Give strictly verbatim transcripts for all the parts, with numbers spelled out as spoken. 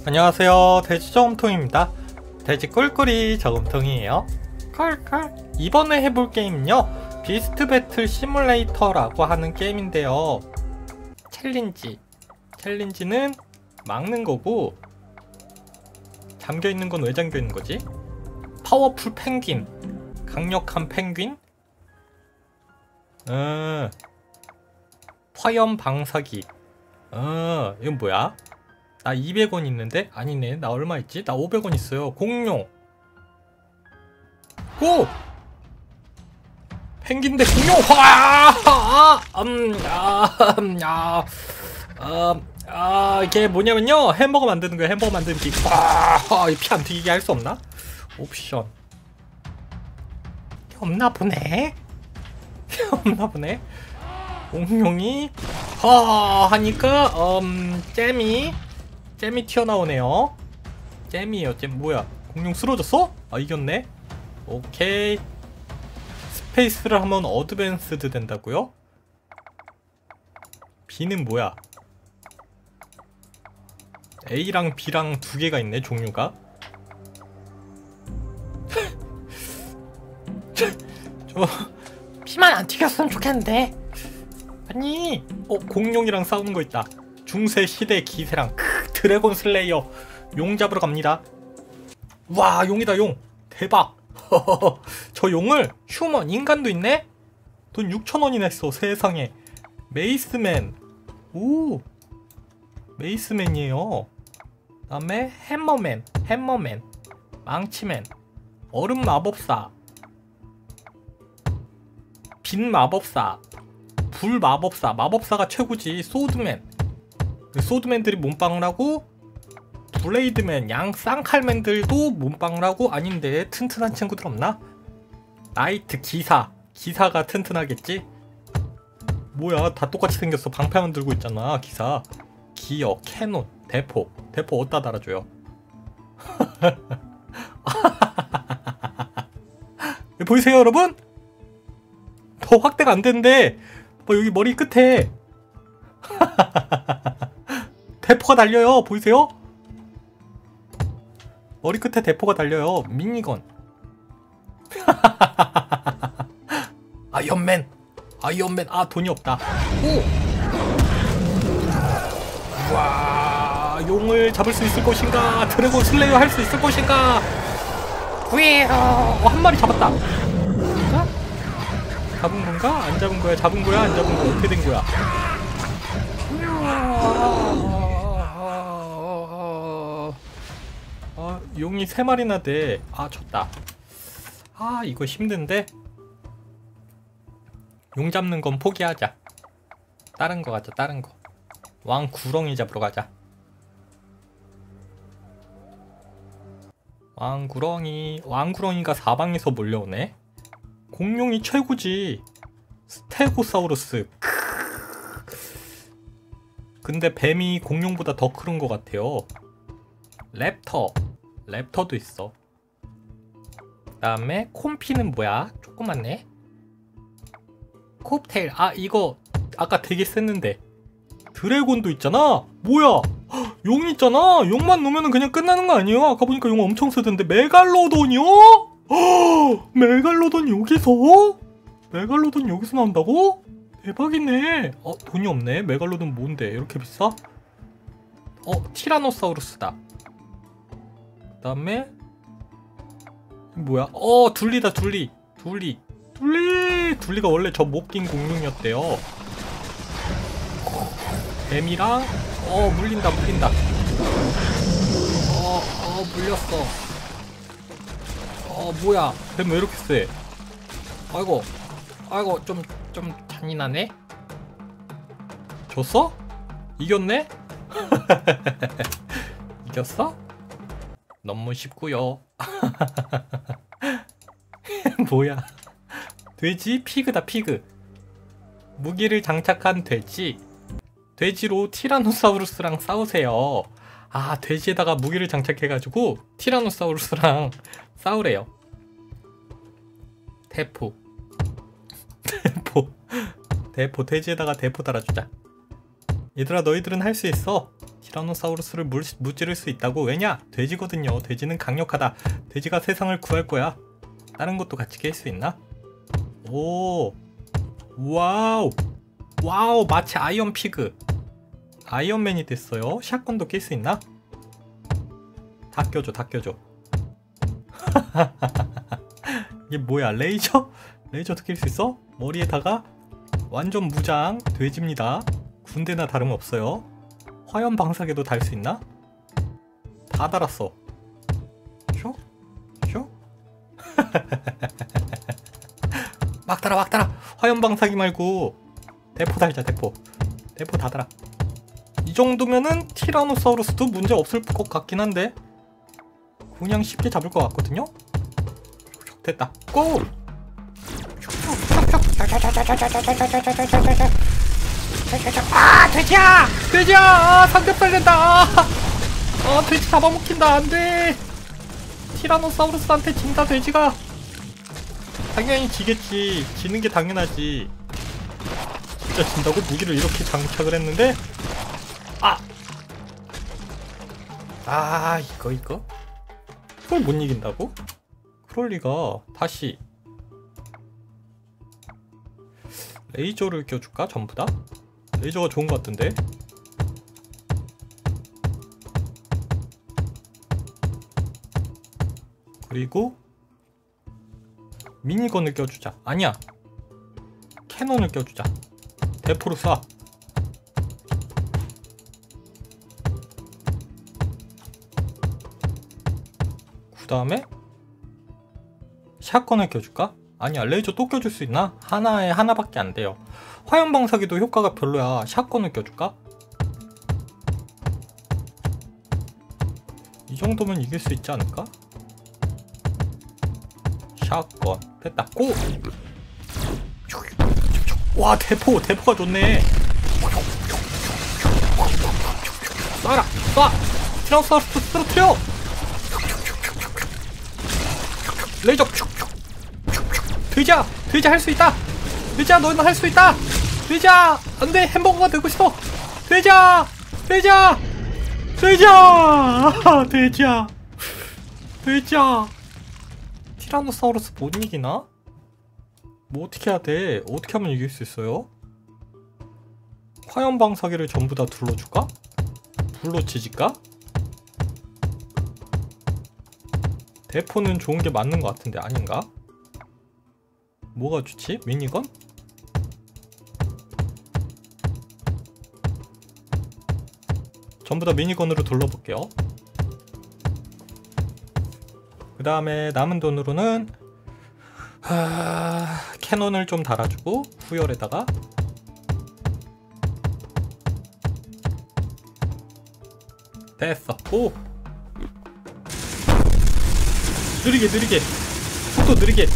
안녕하세요, 돼지 저금통입니다. 돼지 꿀꿀이 저금통이에요. 컬컬. 이번에 해볼 게임은요, 비스트 배틀 시뮬레이터라고 하는 게임인데요. 챌린지 챌린지는 막는 거고, 잠겨있는 건 왜 잠겨있는 거지? 파워풀 펭귄, 강력한 펭귄, 어, 화염 방사기. 어, 이건 뭐야? 나 이백 원 있는데? 아니네, 나 얼마 있지? 나 오백 원 있어요. 공룡. 고! 펭귄 대 공룡! 와! 음, 아, 음, 아, 아, 아, 이게 뭐냐면요, 햄버거 만드는 거예요. 햄버거 만드는 기. 와, 피 안 튀기게 할 수 없나? 옵션. 없나 보네? 없나 보네? 공룡이 허 하니까 음 잼이 잼이 튀어나오네요. 잼이에요. 잼 뭐야? 공룡 쓰러졌어? 아, 이겼네. 오케이. 스페이스를 하면 어드밴스드 된다고요? B는 뭐야? A랑 B랑 두 개가 있네, 종류가. 저 피만 안 튀겼으면 좋겠는데. 아니, 어, 공룡이랑 싸우는 거 있다. 중세 시대 기세랑 크, 드래곤 슬레이어. 용 잡으러 갑니다. 와, 용이다, 용. 대박. 저 용을 휴먼, 인간도 있네? 돈 육천 원이나 했어, 세상에. 메이스맨. 오, 메이스맨이에요. 그 다음에 해머맨, 해머맨, 망치맨, 얼음 마법사, 빛 마법사, 불 마법사. 마법사가 최고지. 소드맨. 소드맨들이 몸빵을 하고, 블레이드맨, 양 쌍칼맨들도 몸빵을 하고. 아닌데 튼튼한 친구들 없나? 나이트 기사. 기사가 튼튼하겠지? 뭐야, 다 똑같이 생겼어. 방패만 들고 있잖아, 기사. 기어, 캐논, 대포. 대포 어디다 달아줘요? 보이세요, 여러분? 더 확대가 안 되는데, 뭐 여기 머리 끝에 대포가 달려요. 보이세요? 머리 끝에 대포가 달려요. 미니건. 아이언맨. 아이언맨. 아, 돈이 없다. 오! 와, 용을 잡을 수 있을 것인가? 드래곤 슬레이어 할 수 있을 것인가? 후에요. 어, 한 마리 잡았다. 진짜? 잡은 건가? 안 잡은 거야? 잡은 거야? 안 잡은 거야? 어떻게 된 거야? 아, 용이 세 마리나 돼. 아, 졌다. 아, 이거 힘든데? 용 잡는 건 포기하자. 다른 거 가자, 다른 거. 왕 구렁이 잡으러 가자. 왕 구렁이. 왕 구렁이가 사방에서 몰려오네? 공룡이 최고지. 스테고사우루스. 근데 뱀이 공룡보다 더 큰 것 같아요. 랩터. 랩터도 있어. 그 다음에 콤피는 뭐야? 조그맣네. 콥테일. 아, 이거 아까 되게 셌는데. 드래곤도 있잖아. 뭐야, 용 있잖아. 용만 놓으면 그냥 끝나는 거 아니에요? 아까 보니까 용 엄청 세던데. 메갈로돈이요? 허, 메갈로돈 여기서? 메갈로돈 여기서 나온다고? 대박이네. 어, 돈이 없네. 메갈로돈 뭔데 이렇게 비싸? 어, 티라노사우루스다. 그 다음에 뭐야? 어, 둘리다. 둘리. 둘리. 둘리. 둘리가 원래 저 못 낀 공룡이었대요. 뱀이랑 어, 물린다, 물린다. 어, 어, 물렸어. 어, 뭐야, 뱀 왜 이렇게 세? 아이고, 아이고, 좀, 좀 잔인하네? 졌어? 이겼네? 이겼어? 너무 쉽구요. 뭐야, 돼지? 피그다, 피그. 무기를 장착한 돼지. 돼지로 티라노사우루스랑 싸우세요. 아, 돼지에다가 무기를 장착해가지고 티라노사우루스랑 싸우래요. 대포. 대포. 대포. 돼지에다가 대포 달아주자. 얘들아 너희들은 할 수 있어. 티라노사우루스를 물, 무찌를 수 있다고. 왜냐? 돼지거든요. 돼지는 강력하다. 돼지가 세상을 구할 거야. 다른 것도 같이 깰 수 있나? 오, 와우, 와우, 마치 아이언 피그. 아이언맨이 됐어요. 샷건도 낄 수 있나? 다 껴줘, 다 껴줘. 이게 뭐야? 레이저? 레이저도 낄 수 있어? 머리에다가 완전 무장 돼지입니다. 군대나 다름없어요. 화염 방사계도 달 수 있나? 다 달았어. 쇼? 쇼? 막 달아 막 달아. 화염 방사기 말고 대포 달자. 대포 대포 다 달아. 이 정도면은 티라노사우루스도 문제 없을 것 같긴 한데 그냥 쉽게 잡을 것 같거든요? 됐다. 고! 아, 돼지야! 돼지야! 아, 삼겹살 된다! 아, 돼지 잡아먹힌다. 안돼! 티라노사우루스한테 진다, 돼지가! 당연히 지겠지. 지는 게 당연하지. 진짜 진다고? 무기를 이렇게 장착을 했는데? 아! 아, 이거, 이거? 그걸 못 이긴다고? 그럴 리가. 다시. 레이저를 껴줄까? 전부 다? 레이저가 좋은 것 같던데? 그리고 미니건을 껴주자. 아니야, 캐논을 껴주자. 대포로 쏴. 그 다음에 샷건을 껴줄까? 아니야, 레이저 또 껴줄 수 있나? 하나에 하나밖에 안 돼요. 화염 방사기도 효과가 별로야. 샷건을 껴줄까? 이 정도면 이길 수 있지 않을까? 샷건 됐다. 고! 와, 대포! 대포가 좋네. 쏴라! 쏴! 티라노사우루스 쓰러뜨려! 레이저! 돼지야! 돼지 할 수 있다! 돼지야, 너는 할 수 있다! 돼지야! 안돼! 햄버거가 되고 싶어! 돼지야! 돼지야! 돼지야! 돼지야! 돼지야! 티라노사우루스 못 이기나? 뭐 어떻게 해야 돼? 어떻게 하면 이길 수 있어요? 화염 방사기를 전부 다 둘러줄까? 불로 지질까? 대포는 좋은 게 맞는 것 같은데 아닌가? 뭐가 좋지? 미니건? 전부 다 미니건으로 둘러볼게요. 그 다음에 남은 돈으로는 하... 캐논을 좀 달아주고 후열에다가 됐어. 오! 느리게 느리게 속도 느리게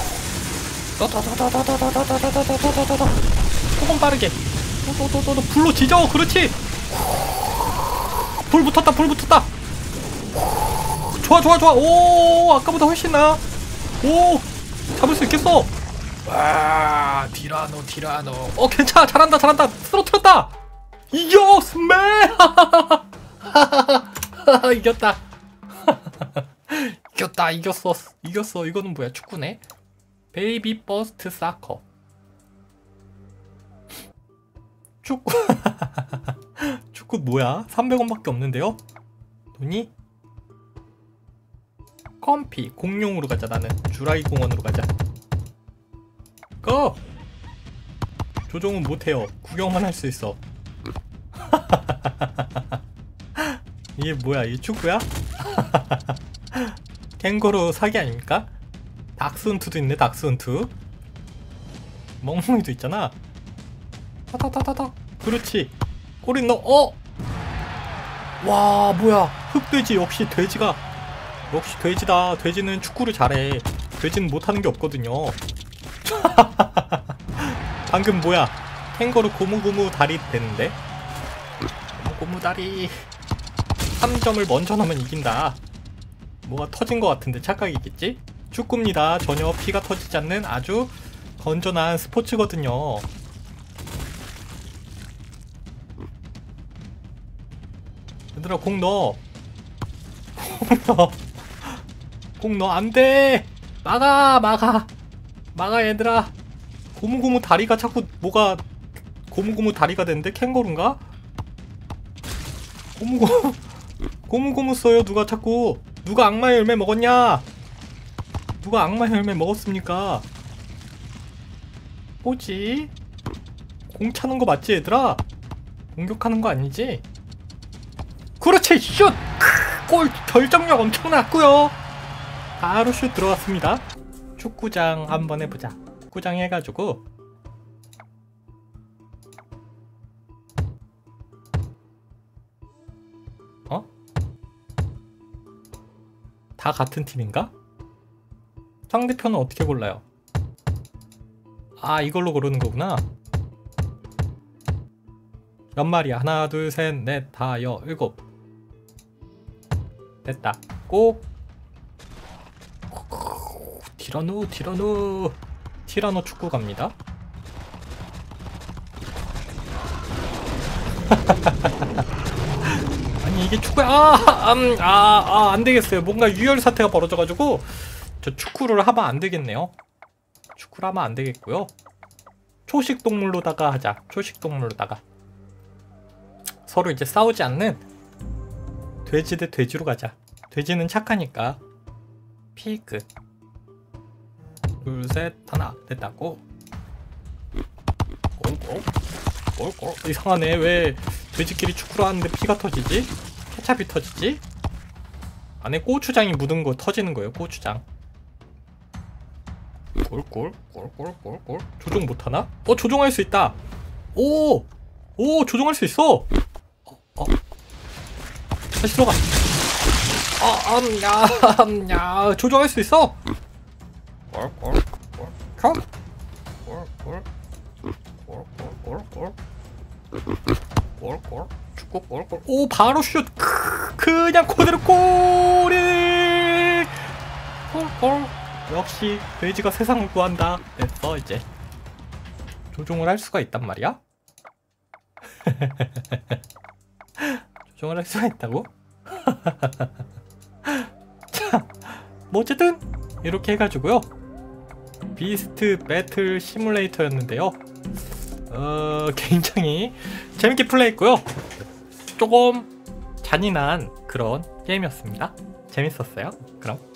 더더더더더더더더더더더더더더더 조금 빠르게 더더더더 불로 지져. 그렇지. 불 붙었다. 불 붙었다. 좋아 좋아 좋아. 오, 아까보다 훨씬 나아. 오, 잡을 수 있겠어. 와, 티라노 티라노. 어, 괜찮아. 잘한다 잘한다. 쓰러뜨렸다. 이겨 스매. 이겼다. 이겼다. 이겼어. 이겼어. 이거는 뭐야? 축구네. 베이비 버스트 사커. 축구. 축구 뭐야? 삼백 원밖에 없는데요? 돈이? 컴피. 공룡으로 가자. 나는 주라기 공원으로 가자. 고! 조종은 못해요. 구경만 할 수 있어. 이게 뭐야? 이게 축구야? 캥거루 사기 아닙니까? 닥스훈트도 있네. 닥스훈트. 멍멍이도 있잖아. 타타타타타. 그렇지. 꼬리 넣어. 어! 와, 뭐야? 흑돼지. 역시 돼지가 역시 돼지다. 돼지는 축구를 잘해. 돼지는 못하는 게 없거든요. 방금 뭐야? 캥거루 고무고무 다리 됐는데? 고무고무 다리. 삼 점을 먼저 넣으면 이긴다. 뭐가 터진 것 같은데 착각이겠지? 축구입니다. 전혀 피가 터지지 않는 아주 건전한 스포츠거든요. 얘들아 공 넣어. 공 넣어. 공 넣어. 안돼. 막아 막아 막아 얘들아. 고무고무 다리가 자꾸 뭐가 고무고무 다리가 됐는데? 캥거루인가? 고무고무 고무고무 써요. 누가 자꾸. 누가 악마의 열매 먹었냐? 누가 악마의 열매 먹었습니까? 뭐지? 공 차는 거 맞지 얘들아? 공격하는 거 아니지? 그렇지! 슛! 골 결정력 엄청났고요. 바로 슛 들어왔습니다. 축구장 한번 해보자. 축구장 해가지고 어? 다 같은 팀인가? 상대편은 어떻게 골라요? 아 이걸로 고르는 거구나. 몇 마리야? 하나 둘 셋 넷 다 여 일곱. 됐다. 꼭 티라노 티라노 티라노 축구 갑니다. 아니 이게 축구야. 아, 음, 아, 아, 안 되겠어요. 뭔가 유혈 사태가 벌어져가지고 저 축구를 하면 안 되겠네요. 축구를 하면 안 되겠고요. 초식 동물로다가 하자. 초식 동물로다가 서로 이제 싸우지 않는 돼지 대 돼지로 가자. 돼지는 착하니까. 피그. 둘, 셋, 하나. 됐다고. 꼴꼴. 꼴꼴. 이상하네. 왜 돼지끼리 축구를 하는데 피가 터지지? 케찹이 터지지? 안에 고추장이 묻은 거 터지는 거예요. 고추장. 꼴꼴. 꼴꼴. 꼴꼴. 조종 못하나? 어, 조종할 수 있다. 오! 오, 조종할 수 있어! 어, 어. 다시 들어가. 아, 음, 야, 음, 야, 조종할 수 있어. 꼴꼴, 콜, 꼴꼴, 꼴꼴, 꼴꼴, 꼴꼴, 축구 꼴꼴. 오, 바로 슛. 크, 그냥 그대로 골이. 꼴꼴. 역시 돼지가 세상을 구한다. 됐어 이제. 조종을 할 수가 있단 말이야. 조종을 할 수가 있다고? 자, 뭐 어쨌든 이렇게 해가지고요. 비스트 배틀 시뮬레이터였는데요. 어, 굉장히 재밌게 플레이했고요. 조금 잔인한 그런 게임이었습니다. 재밌었어요. 그럼